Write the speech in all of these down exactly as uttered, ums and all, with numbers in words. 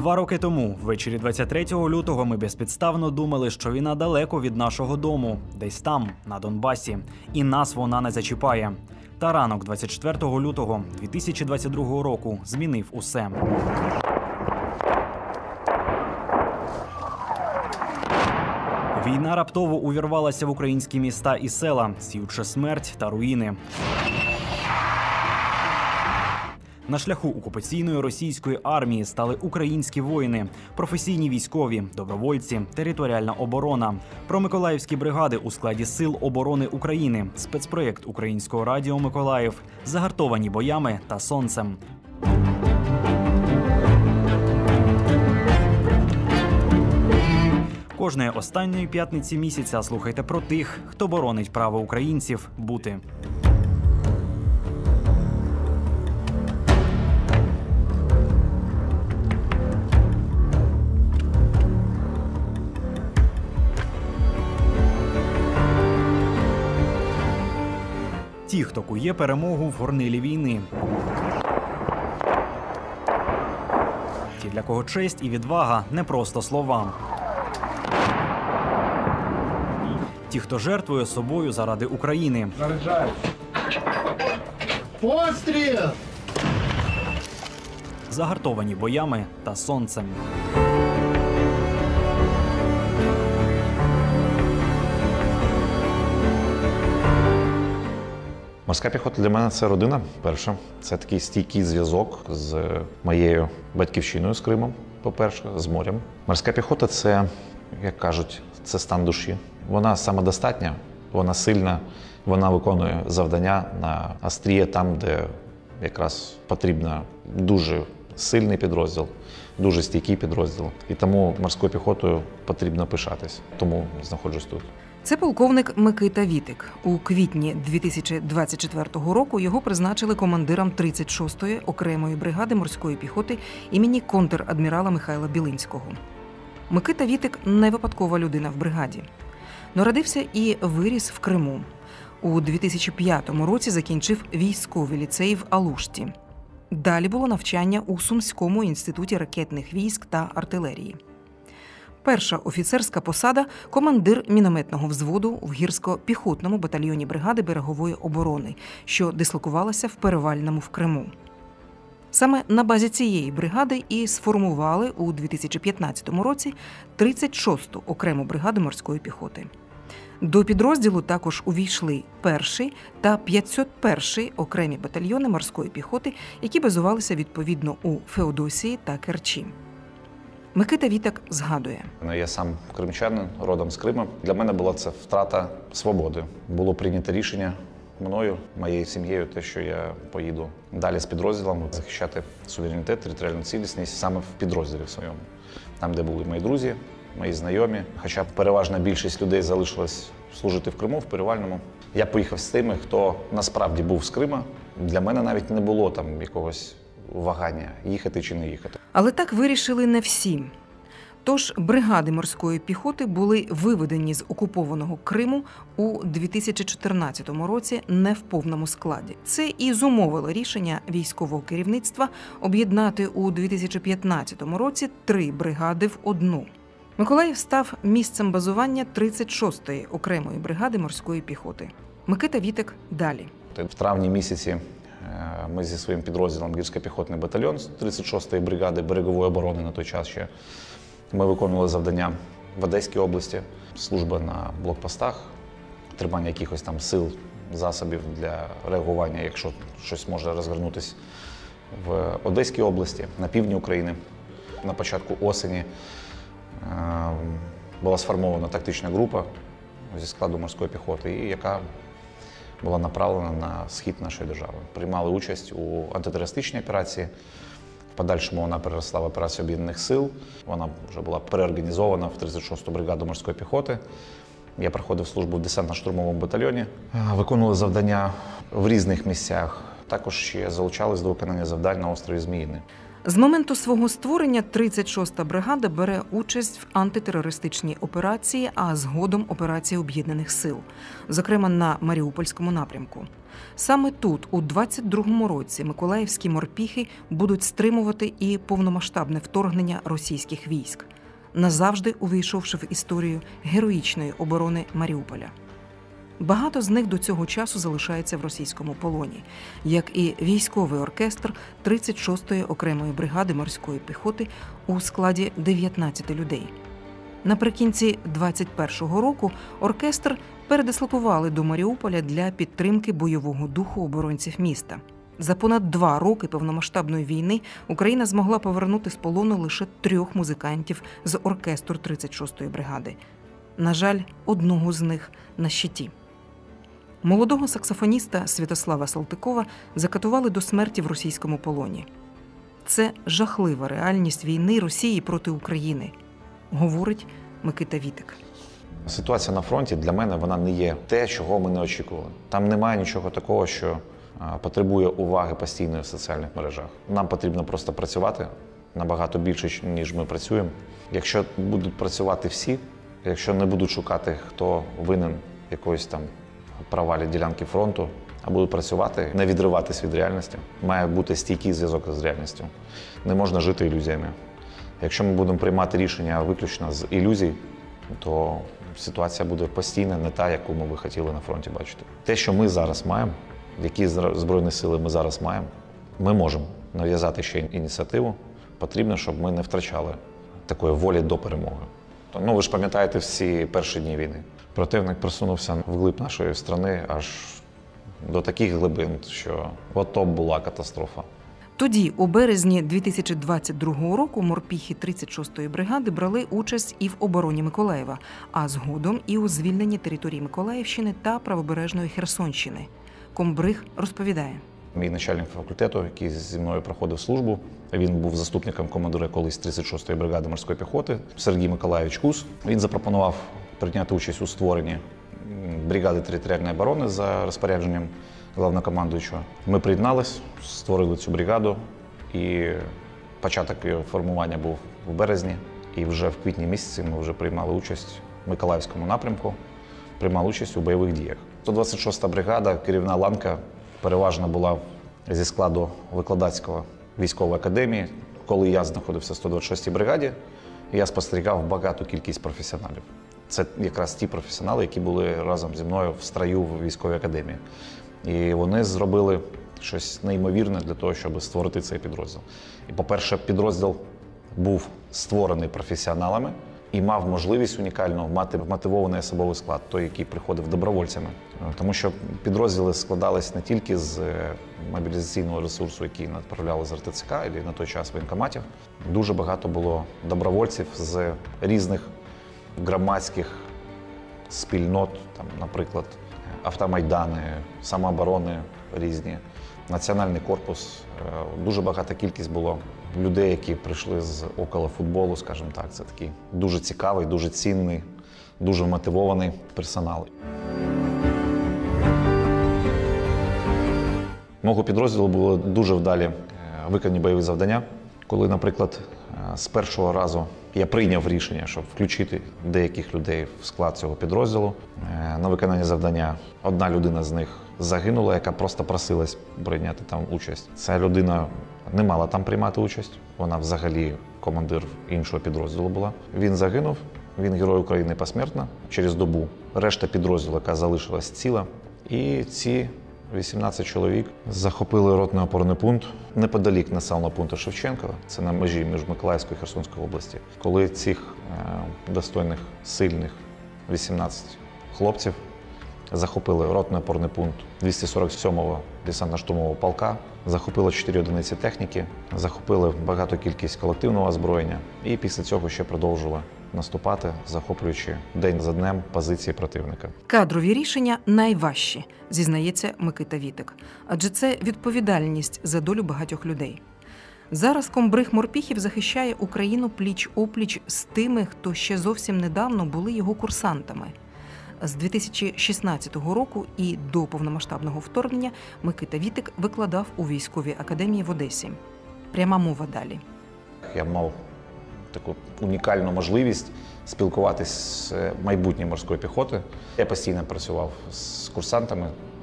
Два роки тому, ввечері двадцять третього лютого, ми безпідставно думали, що війна далеко від нашого дому, десь там, на Донбасі, і нас вона не зачіпає. Та ранок двадцять четвертого лютого дві тисячі двадцять другого року змінив усе. Війна раптово увірвалася в українські міста і села, сіючи смерть та руїни. На шляху окупаційної російської армії стали українські воїни, професійні військові, добровольці, територіальна оборона, промиколаївські бригади у складі Сил оборони України, спецпроєкт Українського радіо «Миколаїв», загартовані боями та сонцем. Кожної останньої п'ятниці місяця слухайте про тих, хто боронить право українців бути. Ті, хто кує перемогу в горнилі війни. Ті, для кого честь і відвага – не просто слова. Ті, хто жертвує собою заради України. Заряджай! Постріл! Загартовані боями та сонцем. Морська піхота для мене – це родина, перше. Це такий стійкий зв'язок з моєю батьківщиною, з Кримом, по-перше, з морем. Морська піхота – це, як кажуть, це стан душі. Вона самодостатня, вона сильна, вона виконує завдання на остріє там, де якраз потрібно дуже сильний підрозділ, дуже стійкий підрозділ. І тому морською піхотою потрібно пишатись, тому знаходжусь тут. Це полковник Микита Вітик. У квітні дві тисячі двадцять четвертого року його призначили командиром тридцять шостої окремої бригади морської піхоти імені контр-адмірала Михайла Білинського. Микита Вітик – не випадкова людина в бригаді. Народився і виріс в Криму. У дві тисячі п'ятому році закінчив військовий ліцей в Алушті. Далі було навчання у Сумському інституті ракетних військ та артилерії. Перша офіцерська посада – командир мінометного взводу в гірсько-піхотному батальйоні бригади берегової оборони, що дислокувалася в Перевальному в Криму. Саме на базі цієї бригади і сформували у дві тисячі п'ятнадцятому році тридцять шосту окрему бригаду морської піхоти. До підрозділу також увійшли перший та п'ятсот перший окремі батальйони морської піхоти, які базувалися відповідно у Феодосії та Керчі. Микита Вітик згадує. Я сам кримчанин, родом з Криму. Для мене була це втрата свободи. Було прийнято рішення мною, моєю сім'єю, те, що я поїду далі з підрозділом захищати суверенітет, територіальну цілісність саме в підрозділі в своєму. Там, де були мої друзі, мої знайомі. Хоча переважна більшість людей залишилась служити в Криму, в Перевальному. Я поїхав з тими, хто насправді був з Крима. Для мене навіть не було там якогось вагання, їхати чи не їхати. Але так вирішили не всі. Тож бригади морської піхоти були виведені з окупованого Криму у дві тисячі чотирнадцятому році не в повному складі. Це і зумовило рішення військового керівництва об'єднати у дві тисячі п'ятнадцятому році три бригади в одну. Миколаїв став місцем базування тридцять шостої окремої бригади морської піхоти. Микита Вітик далі. В травні місяці ми зі своїм підрозділом гірсько-піхотний батальйон тридцять шостої бригади берегової оборони на той час ще. Ми виконували завдання в Одеській області, служба на блокпостах, тримання якихось там сил, засобів для реагування, якщо щось може розгорнутися в Одеській області, на півдні України. На початку осені була сформована тактична група зі складу морської піхоти, яка була направлена на схід нашої держави. Приймали участь у антитерористичній операції. В подальшому вона переросла в операцію Об'єднаних сил. Вона вже була переорганізована в тридцять шосту бригаду морської піхоти. Я проходив службу в десантно-штурмовому батальйоні. Виконували завдання в різних місцях. Також ще залучались до виконання завдань на острові Зміїний. З моменту свого створення тридцять шоста бригада бере участь в антитерористичній операції, а згодом операції Об'єднаних сил, зокрема на Маріупольському напрямку. Саме тут, у двадцять другому році, миколаївські морпіхи будуть стримувати і повномасштабне вторгнення російських військ, назавжди увійшовши в історію героїчної оборони Маріуполя. Багато з них до цього часу залишаються в російському полоні, як і військовий оркестр тридцять шостої окремої бригади морської піхоти у складі дев'ятнадцяти людей. Наприкінці двадцять першого року оркестр передислокували до Маріуполя для підтримки бойового духу оборонців міста. За понад два роки повномасштабної війни Україна змогла повернути з полону лише трьох музикантів з оркестру тридцять шостої бригади. На жаль, одного з них на щиті. Молодого саксофоніста Святослава Салтикова закатували до смерті в російському полоні. Це жахлива реальність війни Росії проти України, говорить Микита Вітик. Ситуація на фронті для мене вона не є те, чого ми не очікували. Там немає нічого такого, що а, потребує уваги постійної в соціальних мережах. Нам потрібно просто працювати набагато більше, ніж ми працюємо. Якщо будуть працювати всі, якщо не будуть шукати, хто винен якоїсь там провалі ділянки фронту, а будуть працювати, не відриватись від реальності, має бути стійкий зв'язок з реальністю. Не можна жити ілюзіями. Якщо ми будемо приймати рішення виключно з ілюзій, то ситуація буде постійна, не та, яку ми би хотіли на фронті бачити. Те, що ми зараз маємо, які Збройні сили ми зараз маємо, ми можемо нав'язати ще ініціативу. Потрібно, щоб ми не втрачали такої волі до перемоги. Ну, ви ж пам'ятаєте всі перші дні війни. Противник просунувся вглиб нашої країни аж до таких глибин, що ото була катастрофа. Тоді, у березні дві тисячі двадцять другого року, морпіхи тридцять шостої бригади брали участь і в обороні Миколаєва, а згодом і у звільненні території Миколаївщини та правобережної Херсонщини. Комбриг розповідає. Мій начальник факультету, який зі мною проходив службу, він був заступником командира колись тридцять шостої бригади морської піхоти, Сергій Миколайович Кус. Він запропонував прийняти участь у створенні бригади територіальної оборони за розпорядженням головнокомандуючого. Ми приєднались, створили цю бригаду, і початок його формування був в березні. І вже в квітні місяці ми вже приймали участь в Миколаївському напрямку, приймали участь у бойових діях. сто двадцять шоста бригада, керівна ланка, переважно була зі складу викладацького військової академії. Коли я знаходився в сто двадцять шостій бригаді, я спостерігав багату кількість професіоналів. Це якраз ті професіонали, які були разом зі мною в строю в військовій академії. І вони зробили щось неймовірне для того, щоб створити цей підрозділ. І, по-перше, підрозділ був створений професіоналами і мав можливість унікально мати мотивований особовий склад, той, який приходив добровольцями. Тому що підрозділи складались не тільки з мобілізаційного ресурсу, який направляли з ар те це ка, або на той час воєнкоматів. Дуже багато було добровольців з різних громадських спільнот, там, наприклад, автомайдани, самооборони різні, національний корпус. Дуже багата кількість було людей, які прийшли з около футболу, скажімо так. Це такий дуже цікавий, дуже цінний, дуже мотивований персонал. Мого підрозділу були дуже вдалі виконані бойові завдання. Коли, наприклад, з першого разу я прийняв рішення, щоб включити деяких людей в склад цього підрозділу на виконання завдання. Одна людина з них загинула, яка просто просилась прийняти там участь. Ця людина не мала там приймати участь, вона взагалі командир іншого підрозділу була. Він загинув, він Герой України посмертно через добу. Решта підрозділу, яка залишилась ціла, і ці вісімнадцять чоловік захопили ротний опорний пункт неподалік населеного пункту Шевченкова, це на межі між Миколаївською і Херсонською області. Коли цих е, достойних, сильних вісімнадцять хлопців захопили ротний опорний пункт двісті сорок сьомого десантно-штурмового полка, захопили чотири одиниці техніки, захопили багату кількість колективного озброєння і після цього ще продовжили наступати, захоплюючи день за днем позиції противника. Кадрові рішення найважчі, зізнається Микита Вітик. Адже це відповідальність за долю багатьох людей. Зараз комбриг морпіхів захищає Україну пліч-опліч з тими, хто ще зовсім недавно були його курсантами. З дві тисячі шістнадцятого року і до повномасштабного вторгнення Микита Вітик викладав у військовій академії в Одесі. Пряма мова далі. Я мав таку унікальну можливість спілкуватися з майбутньою морською піхотою. Я постійно працював з курсантами,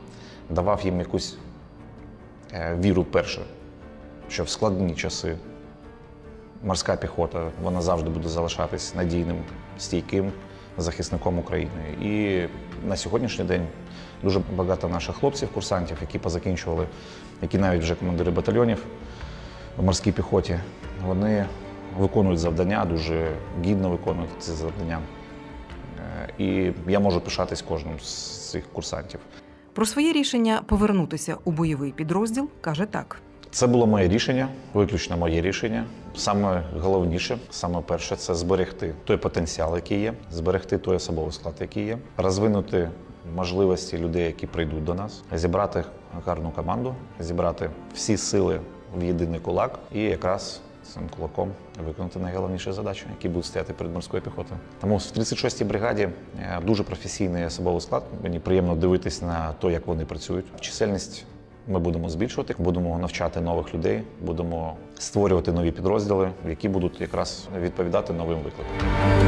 давав їм якусь віру перше, що в складні часи морська піхота, вона завжди буде залишатись надійним, стійким захисником України. І на сьогоднішній день дуже багато наших хлопців, курсантів, які позакінчували, які навіть вже командири батальйонів в морській піхоті, вони виконують завдання, дуже гідно виконують ці завдання. І я можу пишатись кожним з цих курсантів. Про своє рішення повернутися у бойовий підрозділ каже так. Це було моє рішення, виключно моє рішення. Саме головніше, саме перше, це зберегти той потенціал, який є, зберегти той особовий склад, який є, розвинути можливості людей, які прийдуть до нас, зібрати гарну команду, зібрати всі сили в єдиний кулак і якраз цим кулаком виконати найголовніші задачі, які будуть стояти перед морською піхотою. Тому в тридцять шостій бригаді дуже професійний особовий склад. Мені приємно дивитись на те, як вони працюють. Чисельність ми будемо збільшувати, будемо навчати нових людей, будемо створювати нові підрозділи, які будуть якраз відповідати новим викликам.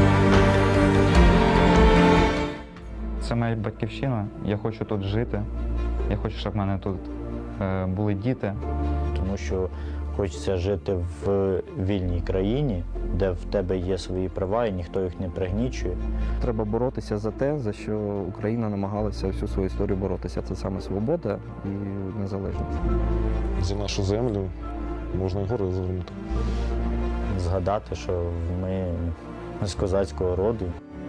Це моя батьківщина, я хочу тут жити, я хочу, щоб в мене тут е, були діти. Тому що хочеться жити в вільній країні, де в тебе є свої права і ніхто їх не пригнічує. Треба боротися за те, за що Україна намагалася всю свою історію боротися. Це саме свобода і незалежність. За нашу землю можна і гори звернути. Згадати, що ми з козацького роду.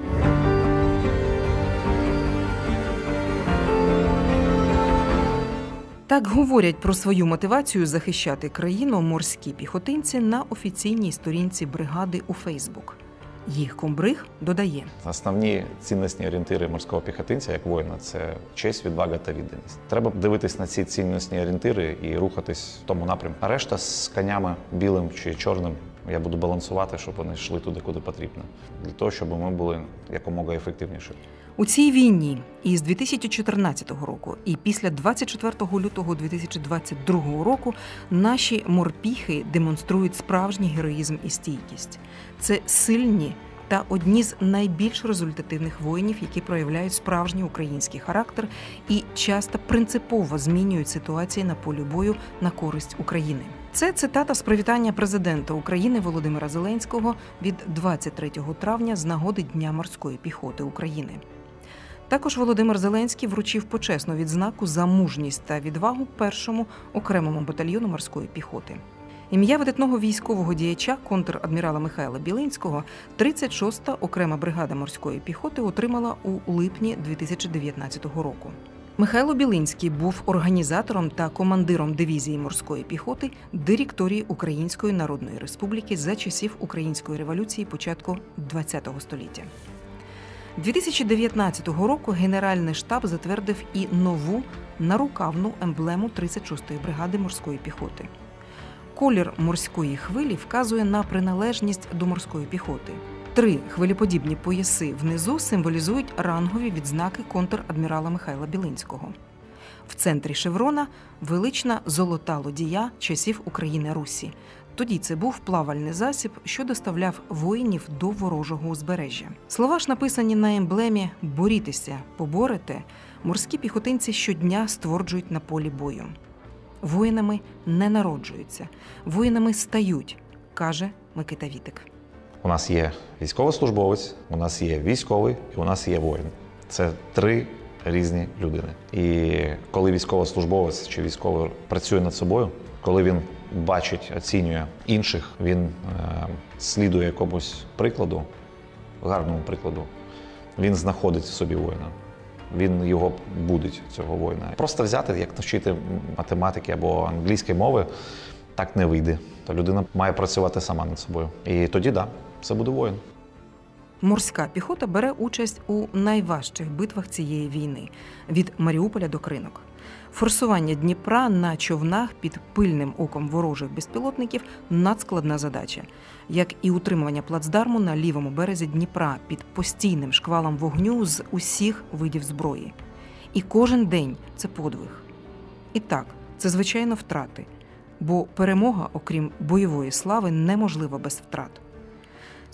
Так говорять про свою мотивацію захищати країну морські піхотинці на офіційній сторінці бригади у Фейсбук. Їх комбриг додає. Основні цінностні орієнтири морського піхотинця, як воїна, це честь, відвага та відданість. Треба дивитись на ці цінностні орієнтири і рухатись в тому напрямку. А решта з конями білим чи чорним я буду балансувати, щоб вони йшли туди, куди потрібно. Для того, щоб ми були якомога ефективніші. У цій війні із дві тисячі чотирнадцятого року і після двадцять четвертого лютого дві тисячі двадцять другого року наші морпіхи демонструють справжній героїзм і стійкість. Це сильні та одні з найбільш результативних воїнів, які проявляють справжній український характер і часто принципово змінюють ситуації на полі бою на користь України. Це цитата з привітання президента України Володимира Зеленського від двадцять третього травня з нагоди Дня морської піхоти України. Також Володимир Зеленський вручив почесну відзнаку за мужність та відвагу першому окремому батальйону морської піхоти. Ім'я видатного військового діяча контр-адмірала Михайла Білинського тридцять шоста окрема бригада морської піхоти отримала у липні дві тисячі дев'ятнадцятого року. Михайло Білинський був організатором та командиром дивізії морської піхоти директорії Української Народної Республіки за часів Української революції початку ХХ століття. дві тисячі дев'ятнадцятого року Генеральний штаб затвердив і нову нарукавну емблему тридцять шостої бригади морської піхоти. Колір морської хвилі вказує на приналежність до морської піхоти. Три хвилеподібні пояси внизу символізують рангові відзнаки контр-адмірала Михайла Білинського. В центрі шеврона – велична золота лодія часів України-Русі. Тоді це був плавальний засіб, що доставляв воїнів до ворожого узбережжя. Слова ж написані на емблемі «Борітеся, поборете» морські піхотинці щодня стверджують на полі бою. Воїнами не народжуються, воїнами стають, каже Микита Вітик. У нас є військовослужбовець, у нас є військовий і у нас є воїн. Це три різні людини. І коли військовослужбовець чи військовий працює над собою, коли він бачить, оцінює інших, він е, слідує якомусь прикладу, гарному прикладу, він знаходить в собі воїна. Він його будить, цього воїна. Просто взяти, як навчити математики або англійської мови, так не вийде. То людина має працювати сама над собою. І тоді, так, да, це буде воїн. Морська піхота бере участь у найважчих битвах цієї війни – від Маріуполя до Кринок. Форсування Дніпра на човнах під пильним оком ворожих безпілотників – надскладна задача, як і утримування плацдарму на лівому березі Дніпра під постійним шквалом вогню з усіх видів зброї. І кожен день – це подвиг. І так, це, звичайно, втрати, бо перемога, окрім бойової слави, неможлива без втрат.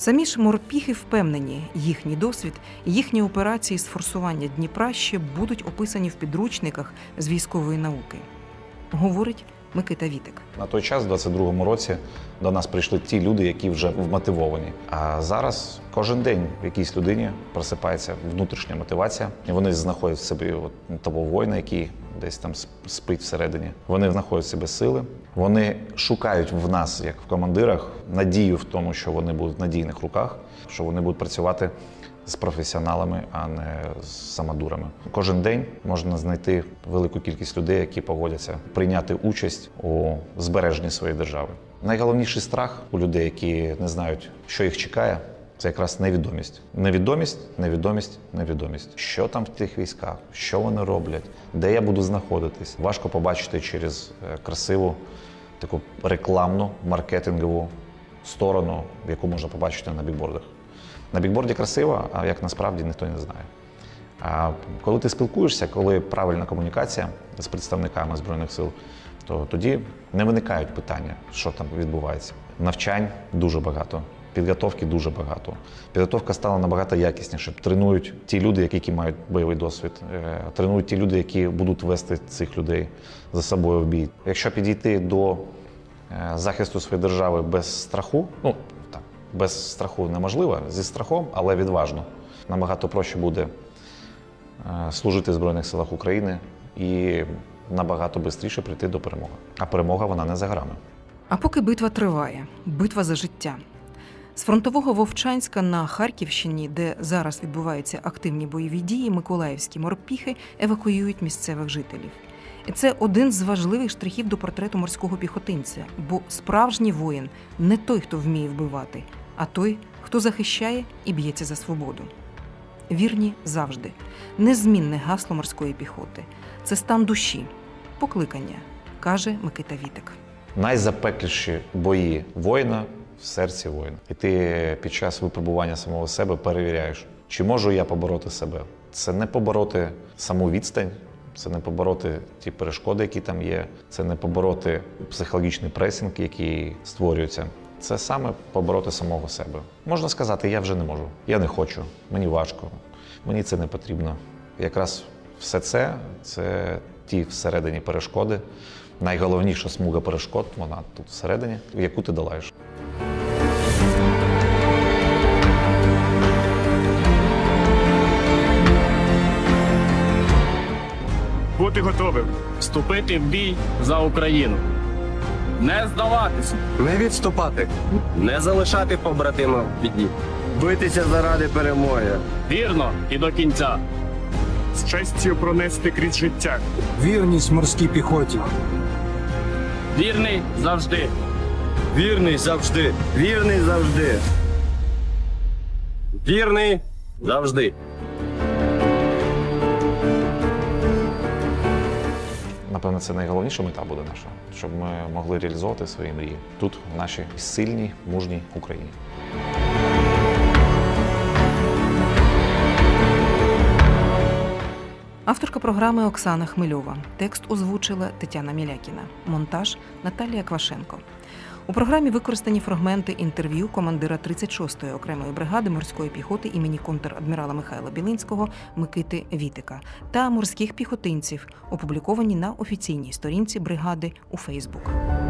Самі ж морпіхи впевнені, їхній досвід, їхні операції з форсування Дніпра ще будуть описані в підручниках з військової науки. Говорить Микита Вітик. На той час, в двадцять другому році, до нас прийшли ті люди, які вже вмотивовані. А зараз кожен день в якійсь людині просипається внутрішня мотивація. І вони знаходять в собі от того воїна, який десь там спить всередині. Вони знаходять в себе сили. Вони шукають в нас, як в командирах, надію в тому, що вони будуть в надійних руках, що вони будуть працювати з професіоналами, а не з самодурами. Кожен день можна знайти велику кількість людей, які погодяться прийняти участь у збереженні своєї держави. Найголовніший страх у людей, які не знають, що їх чекає, це якраз невідомість. Невідомість, невідомість, невідомість. Що там в тих військах, що вони роблять, де я буду знаходитись. Важко побачити через красиву, таку рекламну, маркетингову сторону, яку можна побачити на бікбордах. На бікборді красиво, а як насправді ніхто не знає. А коли ти спілкуєшся, коли правильна комунікація з представниками Збройних сил, то тоді не виникають питання, що там відбувається. Навчань дуже багато, підготовки дуже багато. Підготовка стала набагато якісніше. Тренують ті люди, які мають бойовий досвід, тренують ті люди, які будуть вести цих людей за собою в бій. Якщо підійти до захисту своєї держави без страху, ну, без страху неможливо, зі страхом, але відважно. Набагато проще буде служити в Збройних силах України і набагато швидше прийти до перемоги. А перемога, вона не за горами. А поки битва триває, битва за життя. З фронтового Вовчанська на Харківщині, де зараз відбуваються активні бойові дії, миколаївські морпіхи евакуюють місцевих жителів. І це один з важливих штрихів до портрету морського піхотинця, бо справжній воїн не той, хто вміє вбивати, а той, хто захищає і б'ється за свободу. Вірні завжди. Незмінне гасло морської піхоти. Це стан душі, покликання, каже Микита Вітик. Найзапекліші бої воїна в серці воїна. І ти під час випробування самого себе перевіряєш, чи можу я побороти себе. Це не побороти саму відстань, це не побороти ті перешкоди, які там є, це не побороти психологічний пресинг, який створюється. Це саме побороти самого себе. Можна сказати, я вже не можу, я не хочу, мені важко, мені це не потрібно. Якраз все це, це ті всередині перешкоди. Найголовніша смуга перешкод, вона тут всередині, яку ти долаєш. Бути готовим. Вступити в бій за Україну. Не здаватися. Не відступати. Не залишати побратима в біді. Битися заради перемоги. Вірно і до кінця. З честю пронести крізь життя. Вірність морській піхоті. Вірний завжди. Вірний завжди. Вірний завжди. Вірний завжди. Напевно, це найголовніша мета буде наша, щоб ми могли реалізовувати свої мрії тут, в нашій сильній, мужній Україні. Авторка програми Оксана Хмельова. Текст озвучила Тетяна Мілякіна. Монтаж Наталія Квашенко. У програмі використані фрагменти інтерв'ю командира тридцять шостої окремої бригади морської піхоти імені контр-адмірала Михайла Білинського Микити Вітика та морських піхотинців, опубліковані на офіційній сторінці бригади у Фейсбук.